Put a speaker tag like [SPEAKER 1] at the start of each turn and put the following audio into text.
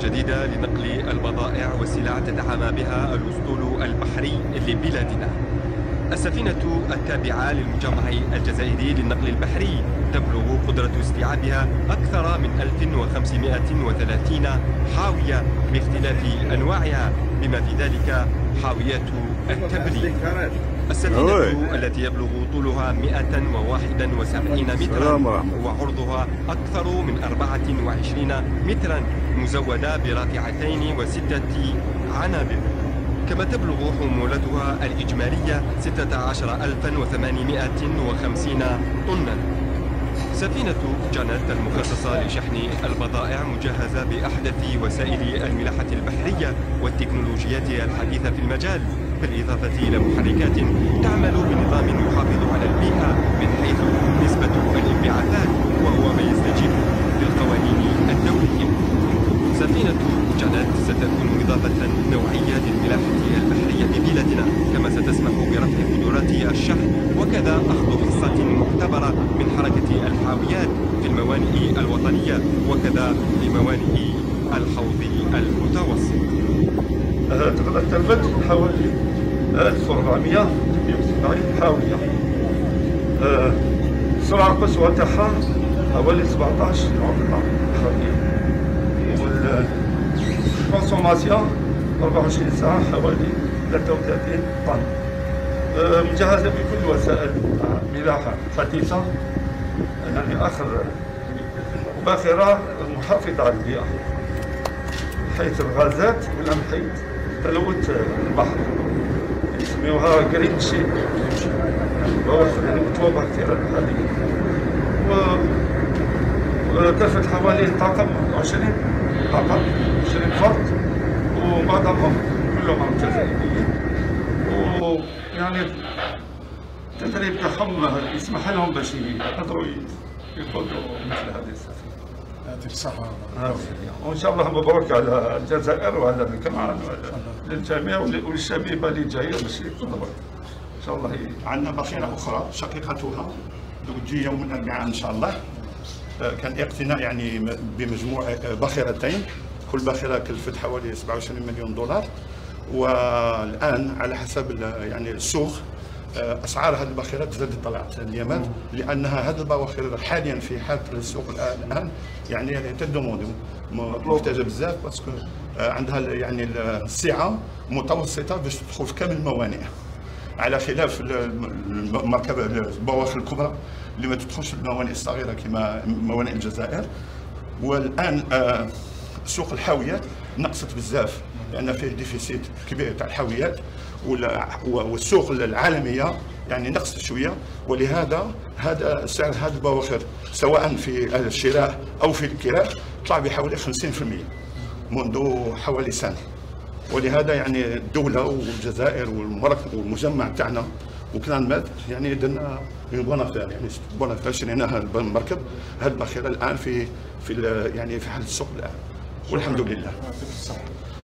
[SPEAKER 1] جديدة لنقل البضائع والسلع تدعم بها الأسطول البحري لبلادنا. السفينة التابعة للمجمع الجزائري للنقل البحري تبلغ قدرة استيعابها أكثر من 1530 حاوية باختلاف أنواعها، بما في ذلك حاويات التبليد. السفينة التي يبلغ طولها 171 مترا وعرضها أكثر من 24 مترا، مزودة برافعتين و6 عنابر. كما تبلغ حمولتها الإجمالية 16850 طنا. سفينة جانت المخصصة لشحن البضائع مجهزة بأحدث وسائل الملاحة البحرية والتكنولوجيات الحديثة في المجال، بالإضافة إلى محركات تعمل بنظام يحافظ على البيئة من حيث نسبة الانبعاثات، وهو ما يستجيب للقوانين الدولية. سفينة جانت ستكون إضافة نوعية للملاحة البحرية ببلادنا، كما ستسمح برفع قدرات الشحن وكذا أخذ حصة معتبرة من حركة الحاويات في الموانئ الوطنية وكذا في موانئ الحوض المتوسط.
[SPEAKER 2] تقدر تلفت حوالي 1470 حاوية. السرعة القصوى تاعها حوالي 17 كيلومتر حاوية. والكونسوماسيون 24 ساعة حوالي 33 طن. مجهزة بكل وسائل ملاحة حديثة، يعني آخر باخرة محافظة على البيئة، حيث الغازات والأمحيط تلوث البحر يسميوها جرين شيب، يعني مطلوبة كثيرا حاليا. وكلفت حوالي طاقم 20 فرد، ومعظمهم كلهم جزائريين، ويعني التدريب تاعهم يسمح لهم باش يقدروا يقودوا مثل هذه السفينة.
[SPEAKER 3] يعطيك الصحة.
[SPEAKER 2] وإن شاء الله مبروك على الجزائر وعلى الكمان للجميع وللشبيبة اللي جاية باش يقدروا إن شاء الله.
[SPEAKER 4] عندنا باخرة أخرى شقيقتها تجي يوم الأربعاء إن شاء الله. كان اقتناء يعني بمجموع باخرتين، كل باخرة كلفت حوالي 27 مليون دولار. والآن على حسب يعني السوق اسعار هذه الباخرات زادت طلعت اليومات، لانها هذه البواخر حاليا في حاله السوق الان يعني تدوموند محتاجه بزاف، باسكو عندها يعني السعه متوسطه باش تدخل في كامل الموانئ، على خلاف المركبه البواخر الكبرى اللي ما تدخلش في الموانئ الصغيره كما موانئ الجزائر. والان سوق الحاويات نقصت بزاف، لان فيه ديفيسيت كبير تاع الحاويات، والسوق العالميه يعني نقصت شويه، ولهذا هذا سعر هذه البواخر سواء في الشراء او في الكراء طلع بحوالي 50% منذ حوالي سنه. ولهذا يعني الدوله والجزائر والمجمع تاعنا وكلان مات يعني درنا بونافير، يعني بونافير شرينا المركب هذه الباخره الان في يعني في حاله السوق الان، والحمد لله.